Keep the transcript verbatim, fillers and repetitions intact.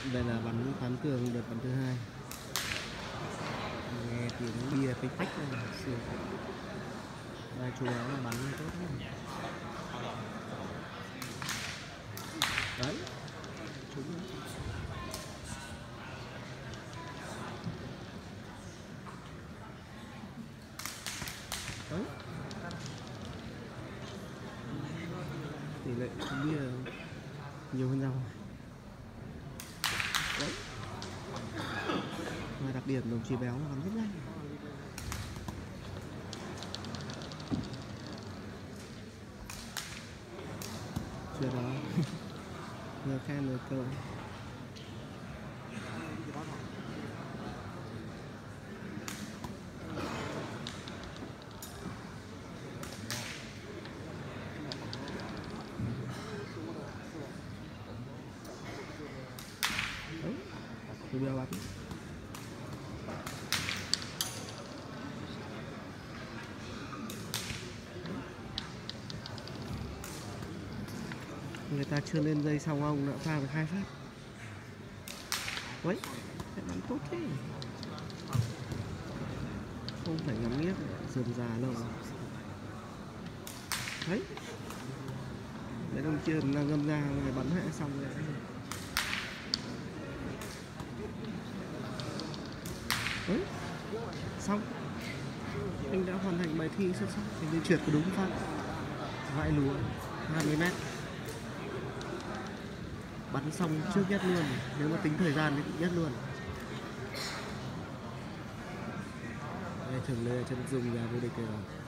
Đây là bắn Toán Cường đợt bắn thứ hai. Nghe tiếng bia tách tách này siêu. Đây chú béo là bắn tốt lắm. Đấy. Trúng. Đấy. Tỷ lệ trúng bia nhiều hơn nhau. Đấy. Và đặc điểm đồng chí béo là bắn rất nhanh. Chưa đó. Vừa khen lời câu. Đấy. Chú béo bắn. Người ta chưa lên dây xong ông đã pha được hai phát. Đấy, cái bắn tốt thế. Không phải ngắm nghiếc dườm già đâu. Đấy. Đấy đồng chưa đang ngâm ra người bắn hệ xong rồi. Đấy. Xong. Anh đã hoàn thành bài thi xuất sắc. Anh đi trượt có đúng phát. Vãi lúa hai mươi mét. Bắn xong trước nhất luôn. Nếu mà tính thời gian thì nhất luôn. Đây thường Lê chân dùng nhà vô địch rồi.